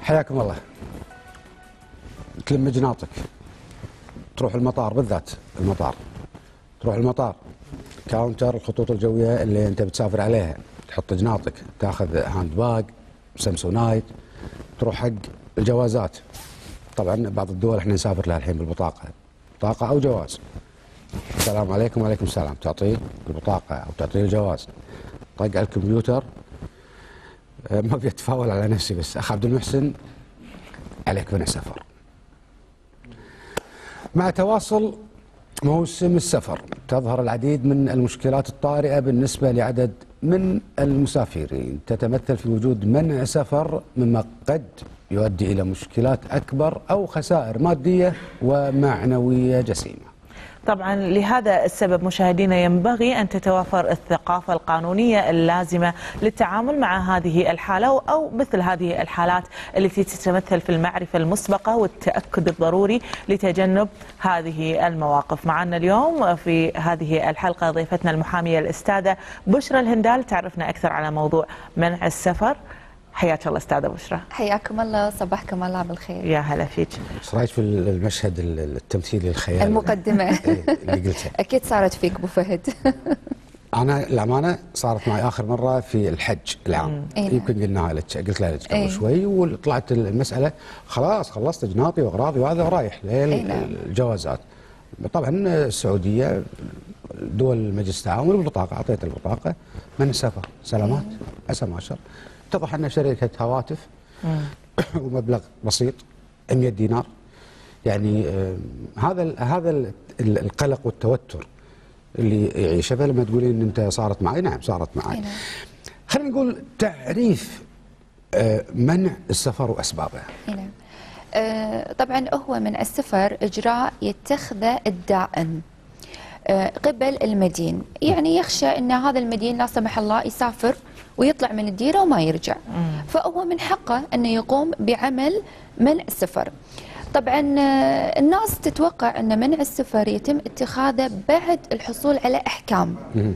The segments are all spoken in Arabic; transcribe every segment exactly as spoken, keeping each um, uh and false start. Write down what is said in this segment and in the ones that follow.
حياكم الله. تلم جناطك تروح المطار، بالذات المطار، تروح المطار كاونتر الخطوط الجويه اللي انت بتسافر عليها، تحط جناطك، تاخذ هاند باج سامسونايت، تروح حق الجوازات. طبعا بعض الدول احنا نسافر لها الحين بالبطاقه، بطاقه او جواز. السلام عليكم وعليكم السلام، تعطيه البطاقه او تعطيه الجواز. طق على الكمبيوتر. ما بيتفاول على نفسي بس اخ عبد المحسن، عليك منع سفر. مع تواصل موسم السفر تظهر العديد من المشكلات الطارئة بالنسبة لعدد من المسافرين، تتمثل في وجود منع سفر مما قد يؤدي إلى مشكلات أكبر أو خسائر مادية ومعنوية جسيمة. طبعا لهذا السبب مشاهدينا ينبغي أن تتوافر الثقافة القانونية اللازمة للتعامل مع هذه الحالة أو مثل هذه الحالات التي تتمثل في المعرفة المسبقة والتأكد الضروري لتجنب هذه المواقف. معنا اليوم في هذه الحلقة ضيفتنا المحامية الأستاذة بشرى الهندال، تعرفنا أكثر على موضوع منع السفر. حياك الله استاذه بشرى. حياكم الله، صباحكم الله بالخير. يا هلا فيك. ايش رايك في المشهد التمثيلي الخيالي المقدمه اللي قلتها؟ اكيد صارت فيك ابو فهد. انا الامانه صارت معي اخر مره في الحج العام، يمكن قلناها لك، قلت لها لك قبل شوي، وطلعت المساله خلاص خلصت جناطي واغراضي وهذا رايح للجوازات. طبعا السعوديه دول مجلس التعاون بالبطاقه، اعطيت البطاقه من السفر، سلامات عسى ما شر. اتضح ان شركه هواتف ومبلغ بسيط مئة دينار. يعني آه هذا هذا القلق والتوتر اللي يعيشه. فلما تقولين ان انت صارت معي، نعم صارت معي. خلينا نقول تعريف آه منع السفر واسبابه. نعم. آه طبعا هو منع السفر اجراء يتخذه الدائن آه قبل المدين، يعني يخشى ان هذا المدين لا سمح الله يسافر ويطلع من الديره وما يرجع، فهو من حقه انه يقوم بعمل منع السفر. طبعا الناس تتوقع ان منع السفر يتم اتخاذه بعد الحصول على احكام،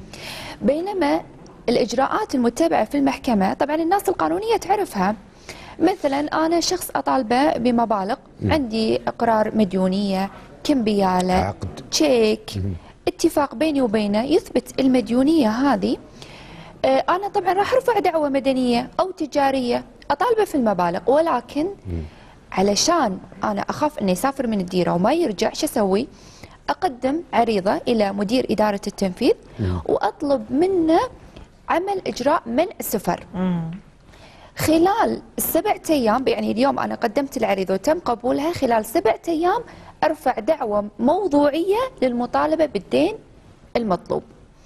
بينما الاجراءات المتبعه في المحكمه طبعا الناس القانونيه تعرفها. مثلا انا شخص اطالبه بمبالغ، عندي اقرار مديونيه، كمبياله، عقد، تشيك، اتفاق بيني وبينه يثبت المديونيه هذه. أنا طبعا راح أرفع دعوة مدنية أو تجارية أطالبه في المبالغ، ولكن علشان أنا أخاف أنه يسافر من الديرة وما يرجع، شو أسوي؟ أقدم عريضة إلى مدير إدارة التنفيذ وأطلب منه عمل إجراء منع السفر. خلال السبعة أيام، يعني اليوم أنا قدمت العريضة وتم قبولها، خلال سبعة أيام أرفع دعوة موضوعية للمطالبة بالدين المطلوب.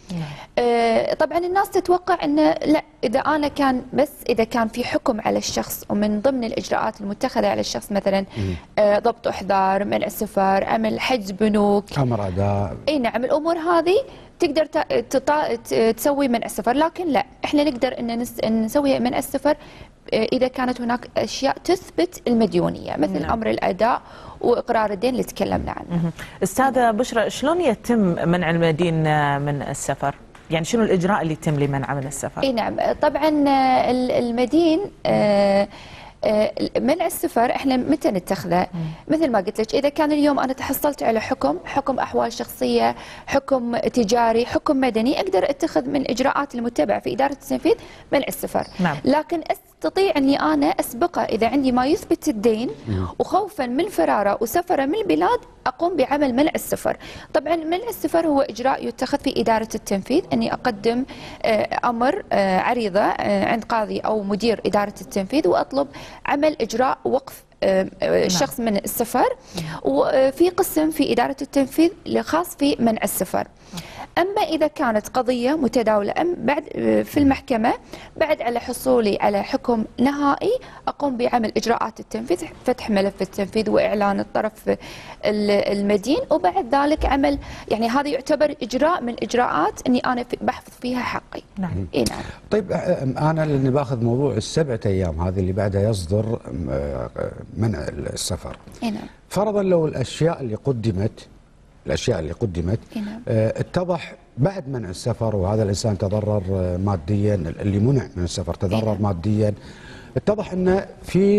آه طبعا الناس تتوقع انه لا، اذا انا كان بس اذا كان في حكم على الشخص ومن ضمن الاجراءات المتخذه على الشخص مثلا آه ضبط احضار، منع السفر، عمل حجز بنوك، امر اداء، اي نعم، الامور هذه تقدر تسوي منع السفر. لكن لا، احنا نقدر ان نسوي منع السفر اذا كانت هناك اشياء تثبت المديونيه، مثل نعم. امر الاداء واقرار الدين اللي تكلمنا عنه. استاذه بشرى، شلون يتم منع المدين من السفر؟ يعني شنو الاجراء اللي يتم لمنع من السفر؟ اي نعم، طبعا المدين آه منع السفر احنا متى نتخذه؟ مثل ما قلت لك، اذا كان اليوم انا تحصلت على حكم، حكم احوال شخصيه، حكم تجاري، حكم مدني، اقدر اتخذ من الاجراءات المتبعه في اداره التنفيذ منع السفر. نعم. لكن استطيع اني انا اسبقه اذا عندي ما يثبت الدين، وخوفا من فراره وسفره من البلاد اقوم بعمل منع السفر. طبعا منع السفر هو اجراء يتخذ في اداره التنفيذ، اني اقدم امر عريضه عند قاضي او مدير اداره التنفيذ واطلب عمل اجراء وقف الشخص من السفر، وفي قسم في اداره التنفيذ خاص في منع السفر. أما إذا كانت قضية متداولة أم بعد في المحكمة، بعد على حصولي على حكم نهائي أقوم بعمل إجراءات التنفيذ، فتح ملف التنفيذ وإعلان الطرف المدين، وبعد ذلك عمل، يعني هذا يعتبر إجراء من إجراءات أني أنا بحفظ فيها حقي. نعم. إيه نعم. طيب أنا اللي باخذ موضوع السبعة أيام هذه اللي بعدها يصدر منع السفر. إيه نعم. فرضا لو الأشياء اللي قدمت الأشياء اللي قدمت اه اتضح بعد منع السفر وهذا الإنسان تضرر ماديا، اللي منع من السفر تضرر ماديا، اتضح أنه في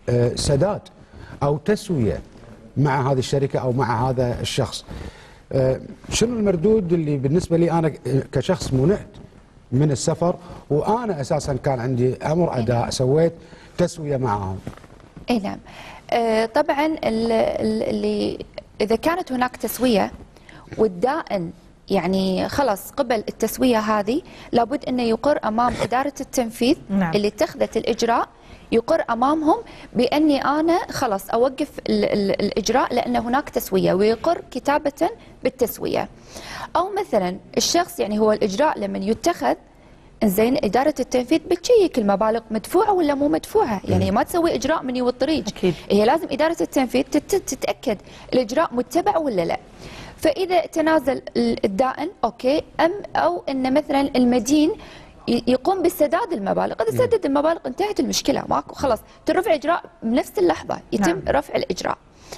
آه، سداد او تسويه مع هذه الشركه او مع هذا الشخص. آه، شنو المردود اللي بالنسبه لي انا كشخص منعت من السفر وانا اساسا كان عندي امر اداء سويت تسويه معهم؟ اي نعم. آه، طبعا ال- ال- اللي اذا كانت هناك تسويه والدائن يعني خلص قبل التسويه هذه، لابد انه يقر امام اداره التنفيذ نعم. اللي اتخذت الاجراء، يقر امامهم باني انا خلص اوقف ال ال الاجراء لان هناك تسويه، ويقر كتابه بالتسويه. او مثلا الشخص يعني هو الاجراء لما يتخذ زين، اداره التنفيذ بتشيك المبالغ مدفوعه ولا مو مدفوعه، يعني ما تسوي اجراء من والطريق. أكيد. هي لازم اداره التنفيذ تت- تتاكد الاجراء متبع ولا لا. فاذا تنازل الدائن اوكي، ام او ان مثلا المدين ي- يقوم بسداد المبالغ، اذا سدد المبالغ انتهت المشكله، ماكو خلاص ترفع اجراء بنفس اللحظه، يتم نعم. رفع الاجراء.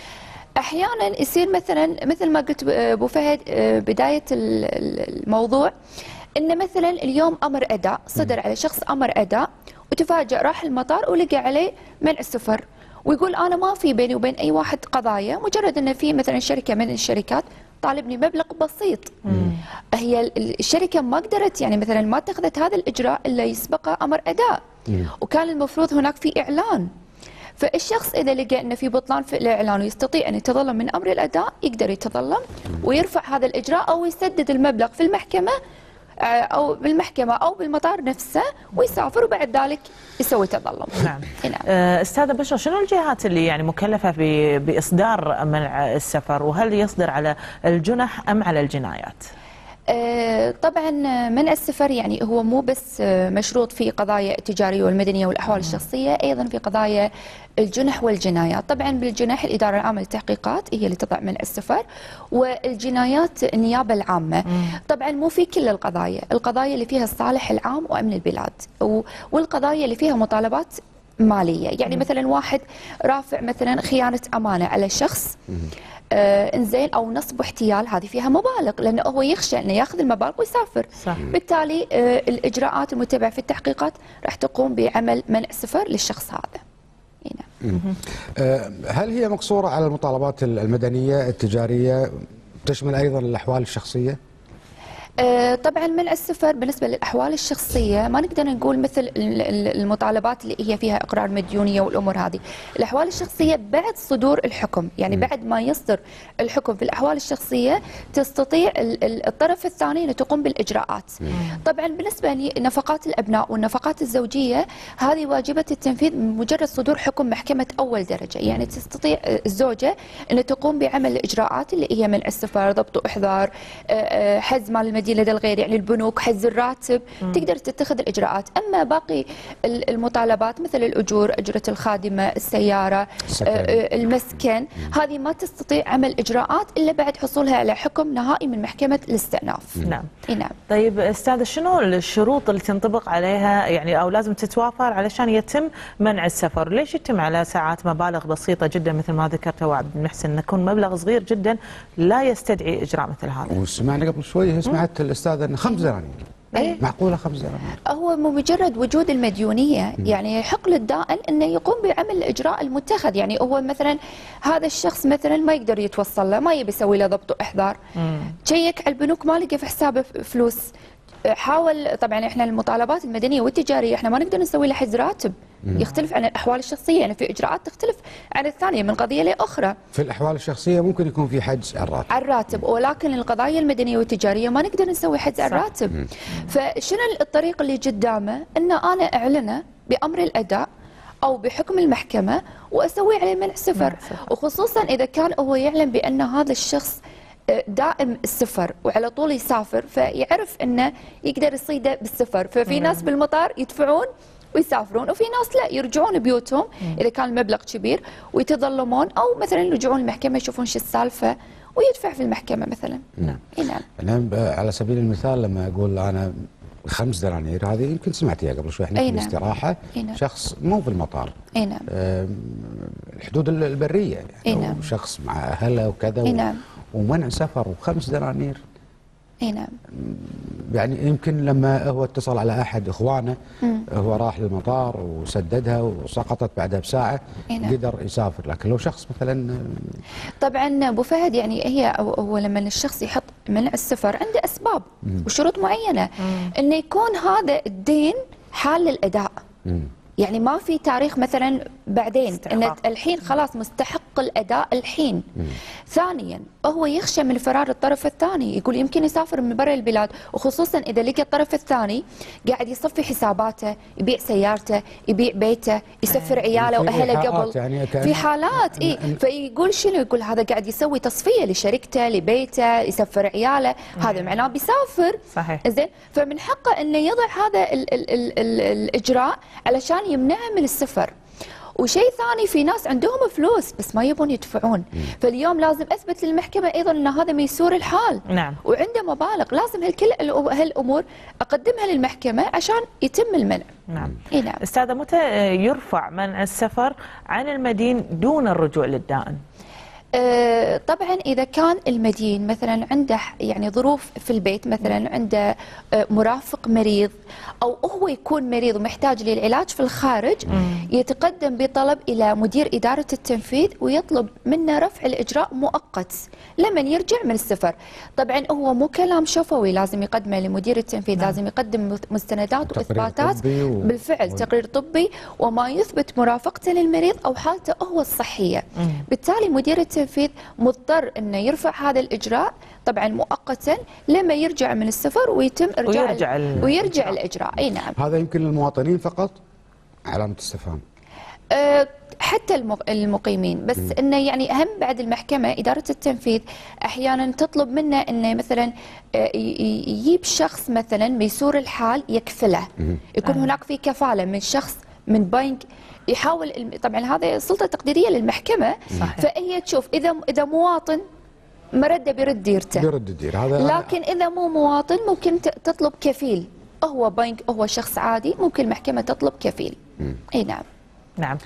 احيانا يصير مثلا مثل ما قلت ابو فهد بدايه ال- ال- الموضوع، ان مثلا اليوم امر اداء صدر على شخص امر اداء، وتفاجأ راح المطار ولقى عليه منع السفر، ويقول انا ما في بيني وبين اي واحد قضايا، مجرد ان في مثلا شركه من الشركات طالبني مبلغ بسيط. هي ال- الشركه ما قدرت يعني مثلا ما اتخذت هذا الاجراء الا يسبقه امر اداء، وكان المفروض هناك في اعلان. فالشخص اذا لقى انه في بطلان في الاعلان ويستطيع ان يتظلم من امر الاداء، يقدر يتظلم ويرفع هذا الاجراء او يسدد المبلغ في المحكمه آه، او بالمحكمه او بالمطار نفسه، ويسافر وبعد ذلك يسوي تظلم. نعم. إي نعم. آه، استاذه بشرى، شنو الجهات اللي يعني مكلفه ب- باصدار منع السفر، وهل يصدر على الجنح ام على الجنايات؟ آه، طبعا منع السفر يعني هو مو بس آه، مشروط في قضايا التجاريه والمدنيه والاحوال الشخصيه، ايضا في قضايا الجنح والجنايات. طبعا بالجناح الاداره العامه للتحقيقات هي اللي تضع منع السفر، والجنايات النيابه العامه. طبعا مو في كل القضايا، القضايا اللي فيها الصالح العام وامن البلاد، و- والقضايا اللي فيها مطالبات ماليه، يعني مثلا واحد رافع مثلا خيانه امانه على شخص، آه انزين، او نصب واحتيال، هذه فيها مبالغ، لانه هو يخشى انه ياخذ المبالغ ويسافر. صح. بالتالي آه الاجراءات المتبعه في التحقيقات راح تقوم بعمل منع السفر للشخص هذا. إي نعم. آه، هل هي مقصوره على المطالبات المدنيه التجاريه، تشمل ايضا الاحوال الشخصيه؟ آه، طبعا منع السفر بالنسبه للاحوال الشخصيه ما نقدر نقول مثل ال- ال- المطالبات اللي هي فيها اقرار مديونيه والامور هذه. الاحوال الشخصيه بعد صدور الحكم، يعني بعد ما يصدر الحكم في الاحوال الشخصيه تستطيع ال- ال- الطرف الثاني ان تقوم بالاجراءات. طبعا بالنسبه لنفقات الابناء والنفقات الزوجيه، هذه واجبه التنفيذ مجرد صدور حكم محكمه اول درجه، يعني تستطيع الزوجه ان تقوم بعمل الاجراءات اللي هي منع السفر، ضبط واحضار، آه، آه، حجز مال المدين لدى الغير يعني البنوك، حجز الراتب، تقدر تتخذ الاجراءات. اما باقي ال- المطالبات مثل الاجور، اجره الخادمه، السياره، السكن. آه، آه، المسكن، هذه ما تستطيع عمل اجراءات الا بعد حصولها على حكم نهائي من محكمه الاستئناف. نعم. اي نعم. طيب استاذ، شنو الشروط اللي تنطبق عليها يعني او لازم تتوافر علشان يتم منع السفر؟ ليش يتم على ساعات مبالغ بسيطه جدا مثل ما ذكرت هو عبد المحسن، ان يكون مبلغ صغير جدا لا يستدعي اجراء مثل هذا؟ وسمعنا قبل شوي سمعت الاستاذه ان خمس دنانير. أي. معقوله خمس دنانير؟ هو مجرد وجود المديونيه يعني يحق للدائن انه يقوم بعمل الاجراء المتخذ، يعني هو مثلا هذا الشخص مثلا ما يقدر يتوصل له، ما يبي يسوي له ضبط واحضار، تشيك على البنوك ما لقى في حسابه فلوس، حاول. طبعا احنا المطالبات المدنيه والتجاريه احنا ما نقدر نسوي له حجز راتب، يختلف عن الاحوال الشخصيه، يعني في اجراءات تختلف عن الثانيه من قضيه لاخرى. في الاحوال الشخصيه ممكن يكون في حجز على الراتب. على الراتب، ولكن القضايا المدنيه والتجاريه ما نقدر نسوي حجز على الراتب. فشنو الطريق اللي قدامه؟ ان انا اعلنه بامر الاداء او بحكم المحكمه واسوي عليه منع سفر، وخصوصا اذا كان هو يعلم بان هذا الشخص دائم السفر وعلى طول يسافر، فيعرف انه يقدر يصيده بالسفر. ففي ناس بالمطار يدفعون ويسافرون، وفي ناس لا يرجعون بيوتهم اذا كان المبلغ كبير ويتظلمون، او مثلا يرجعون المحكمه يشوفون شو السالفه ويدفع في المحكمه مثلا. نعم. اي نعم. انا على سبيل المثال لما اقول انا خمس دنانير، هذه يمكن سمعتيها قبل شوي احنا في نعم. الاستراحه، نعم. شخص مو في المطار، اي نعم. الحدود البريه يعني، أي نعم. شخص مع اهله وكذا، أي نعم. ومنع سفر وخمس دنانير. اي نعم. يعني يمكن لما هو اتصل على احد اخوانه هو راح للمطار وسددها وسقطت بعدها بساعه نعم. قدر يسافر، لكن لو شخص مثلا طبعا ابو فهد يعني هي هو لما الشخص يحط منع السفر عنده اسباب مم. وشروط معينه مم. انه يكون هذا الدين حال للاداء. مم. يعني ما في تاريخ مثلا بعدين ان الحين خلاص مستحق الاداء الحين. مم. ثانيا هو يخشى من فرار الطرف الثاني، يقول يمكن يسافر من برا البلاد، وخصوصا اذا لقى الطرف الثاني قاعد يصفي حساباته، يبيع سيارته، يبيع بيته، يسفر عياله واهله قبل. يعني في حالات اي فيقول شنو؟ يقول هذا قاعد يسوي تصفيه لشركته لبيته، يسفر عياله، هذا معناه بيسافر. صحيح. زين، فمن حقه انه يضع هذا ال ال ال ال الاجراء علشان يمنعه من السفر. وشيء ثاني، في ناس عندهم فلوس بس ما يبون يدفعون، فاليوم لازم اثبت للمحكمه ايضا ان هذا ميسور الحال. نعم. وعنده مبالغ، لازم هالكل هالامور اقدمها للمحكمه عشان يتم المنع. نعم. اي نعم. استاذه، متى يرفع منع السفر عن المدين دون الرجوع للدائن؟ آه طبعا اذا كان المدين مثلا عنده يعني ظروف في البيت، مثلا عنده آه مرافق مريض، او هو يكون مريض ومحتاج للعلاج في الخارج، يتقدم بطلب الى مدير اداره التنفيذ ويطلب منه رفع الاجراء مؤقت لمن يرجع من السفر. طبعا هو مو كلام شفوي لازم يقدمه لمدير التنفيذ. نعم. لازم يقدم مستندات واثباتات و... بالفعل و... تقرير طبي وما يثبت مرافقته للمريض او حالته هو الصحيه. مم. بالتالي مدير التنفيذ مضطر انه يرفع هذا الاجراء طبعا مؤقتا لما يرجع من السفر ويتم ارجاع ويرجع, ال... ويرجع الاجراء. اي نعم. هذا يمكن للمواطنين فقط علامه استفهام. أه حتى المقيمين، بس انه يعني اهم بعد المحكمه اداره التنفيذ احيانا تطلب منه انه مثلا يجيب شخص مثلا ميسور الحال يكفله، يكون هناك في كفاله من شخص من بنك يحاول. طبعا هذا سلطه تقديريه للمحكمه. صحيح. فهي تشوف اذا اذا مواطن مرده بيرد ديرته، بيرد دير هذا. لكن اذا مو مواطن ممكن تطلب كفيل، هو بنك هو شخص عادي ممكن المحكمه تطلب كفيل. اي نعم. نعم.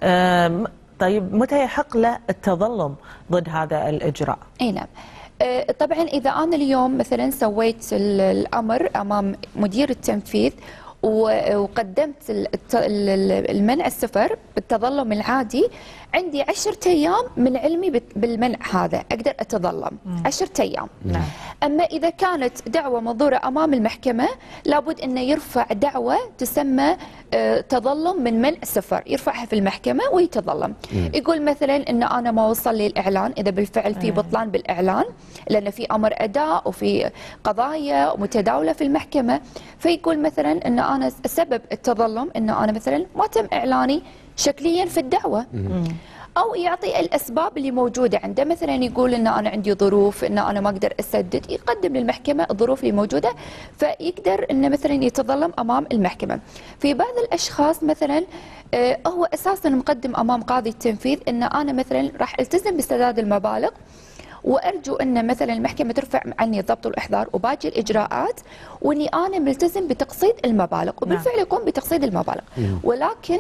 طيب متى يحق له التظلم ضد هذا الاجراء؟ اي نعم. طبعا اذا انا اليوم مثلا سويت الامر امام مدير التنفيذ وقدمت المنع السفر بالتظلم العادي، عندي عشرة أيام من علمي بالمنع هذا أقدر أتظلم. مم. عشرة أيام. نعم. أما إذا كانت دعوة منظورة أمام المحكمة لابد أنه يرفع دعوة تسمى تظلم من منع السفر، يرفعها في المحكمة ويتظلم. مم. يقول مثلا أن أنا ما وصل لي الإعلان، إذا بالفعل في بطلان بالإعلان لأن في أمر أداء وفي قضايا متداولة في المحكمة، فيقول مثلا أن أنا سبب التظلم أن أنا مثلا ما تم إعلاني شكليا في الدعوة. مم. أو يعطي الأسباب اللي موجودة عنده، مثلا يقول أن أنا عندي ظروف، أن أنا ما أقدر أسدد، يقدم للمحكمة الظروف اللي موجودة فيقدر أن مثلا يتظلم أمام المحكمة. في بعض الأشخاص مثلا آه هو أساسا مقدم أمام قاضي التنفيذ أن أنا مثلا راح ألتزم بسداد المبالغ وأرجو أن مثلا المحكمة ترفع عني الضبط والإحضار وباقي الإجراءات، وأني أنا ملتزم بتقسيط المبالغ، وبالفعل يقوم بتقسيط المبالغ. ولكن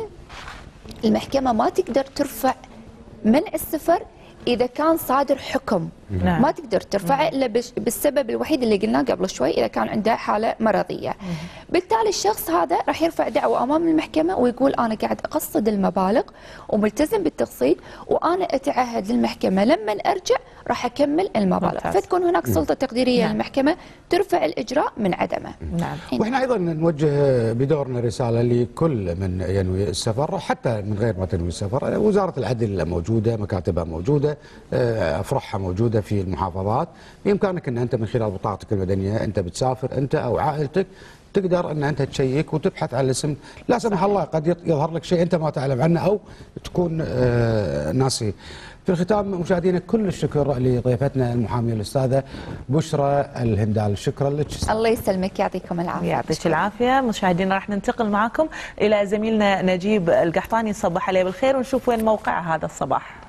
المحكمة ما تقدر ترفع منع السفر إذا كان صادر حكم. نعم. ما تقدر ترفعه إلا بالسبب الوحيد اللي قلناه قبل شوي، إذا كان عنده حالة مرضية. مم. بالتالي الشخص هذا راح يرفع دعوة أمام المحكمة ويقول أنا قاعد أقصد المبالغ وملتزم بالتقسيط، وأنا أتعهد للمحكمة لما أرجع راح أكمل المبالغ. ممتاز. فتكون هناك سلطة تقديرية. نعم. للمحكمة ترفع الإجراء من عدمه. نعم. وإحنا أيضا نوجه بدورنا رسالة لكل من ينوي السفر، حتى من غير ما تنوي السفر. وزارة العدل موجودة، مكاتبها موجودة، أفرعها موجودة في المحافظات. بإمكانك أن أنت من خلال بطاقتك المدنية أنت بتسافر أنت أو عائلتك تقدر أن أنت تشيك وتبحث عن الاسم، لا سمح الله قد يظهر لك شيء أنت ما تعلم عنه أو تكون ناسي. في الختام مشاهدينا كل الشكر لضيفتنا المحامية الأستاذة بشرى الهندال، شكرا لك. الله يسلمك، يعطيكم العافية. يعطيك العافية. مشاهدينا راح ننتقل معكم إلى زميلنا نجيب القحطاني، نصبح عليه بالخير ونشوف وين موقع هذا الصباح.